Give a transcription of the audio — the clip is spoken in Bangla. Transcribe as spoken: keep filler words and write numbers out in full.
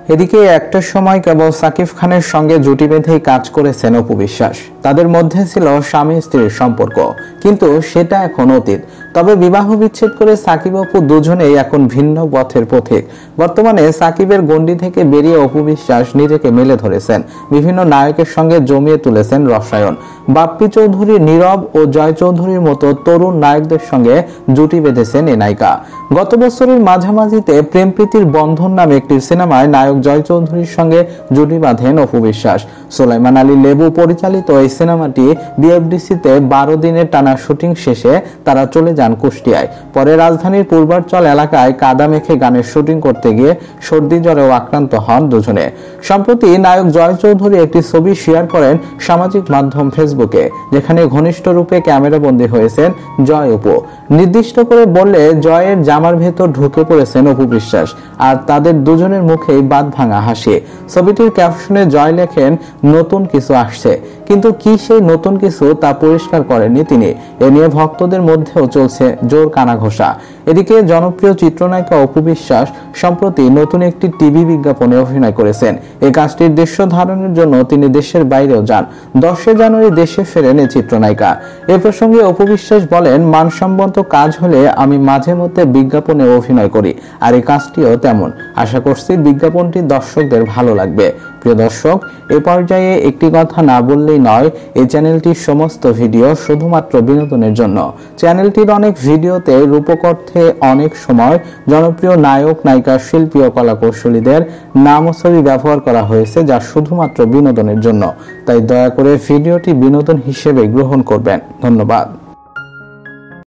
এদিকে একটা সময় কেবল সাকিব খানের সঙ্গে জুটি বেঁধেই কাজ করেছেন অপু বিশ্বাস। তাদের মধ্যে ছিল স্বামী স্ত্রীর সম্পর্ক, কিন্তু সেটা এখন অতীত। তবে বিবাহ বিচ্ছেদ করে সাকিব অপু দুজনেই এখন ভিন্ন পথের পথিক। বর্তমানে সাকিবের গণ্ডি থেকে বেরিয়ে অপু বিশ্বাস নিজেকে মেলে ধরেছেন, বিভিন্ন নায়কের সঙ্গে জমিয়ে তুলেছেন রসায়ন। বাপ্পি চৌধুরী, নীরব ও জয় চৌধুরীর মতো তরুণ নায়কদের সঙ্গে জুটি বেঁধেছেন এই নায়িকা। গত বছরের মাঝামাঝিতে প্রেম প্রীতির বন্ধন নামে একটি সিনেমায় নায়ক জয় চৌধুরীর সঙ্গে জুটি বাঁধেন অপু বিশ্বাস। সুলাইমান আলী লেবু পরিচালিত এই সিনেমাটি বিএফডিসিতে বারো দিনের টানা শুটিং শেষে তারা চলে যান কুষ্টিয়ায়। পরে রাজধানীর পূর্বাঞ্চল এলাকায় কাদা মেখে গানের শুটিং করতে গিয়ে সর্দি জ্বরেও আক্রান্ত হন দুজনে। সম্প্রতি নায়ক জয় চৌধুরী একটি ছবি শেয়ার করেন সামাজিক মাধ্যম ফেসবুকে, যেখানে ঘনিষ্ঠ রূপে ক্যামেরাবন্দী হয়েছেন জয় অপু। নির্দিষ্ট করে বললে জয়ের জামার ভেতর ঢুকে পড়েছেন অপু বিশ্বাস, আর তাদের দুজনের মুখেই বাদ ভাঙা হাসি। ছবিটির ক্যাপশনে জয় লেখেন, নতুন কিছু আসছে, কিন্তু কি সেই নতুন কিছু তা পরিষ্কার করেননি তিনি। এ নিয়ে ভক্তদের মধ্যেও চলছে জোর কানাঘোষা। এদিকে জনপ্রিয় চিত্রনায়িকা অপু বিশ্বাস সম্প্রতি নতুন একটি টিভি বিজ্ঞাপনে অভিনয় করেছেন। এই কাজটির দৃশ্য ধারণের জন্য তিনি দেশের বাইরেও যান। দশই জানুয়ারি দেশে ফেরেন এই চিত্রনায়িকা। এ প্রসঙ্গে অপু বিশ্বাস বলেন, মানসম্মত কাজ হলে আমি মাঝে মধ্যে বিজ্ঞাপনে অভিনয় করি, আর এই কাজটিও তেমন। আশা করছি বিজ্ঞাপনটি দর্শকদের ভালো লাগবে। প্রিয় দর্শক, এ পর্যায়ে একটি কথা না বললেই নয়, এই চ্যানেলটির সমস্ত ভিডিও শুধুমাত্র বিনোদনের জন্য। চ্যানেলটির অনেক ভিডিওতে রূপক অর্থে অনেক সময় জনপ্রিয় নায়ক, নায়িকা, শিল্পী ও কলাকৌশলীদের নাম ও ছবি ব্যবহার করা হয়েছে, যা শুধুমাত্র বিনোদনের জন্য। তাই দয়া করে ভিডিওটি বিনোদন হিসেবে গ্রহণ করবেন। ধন্যবাদ।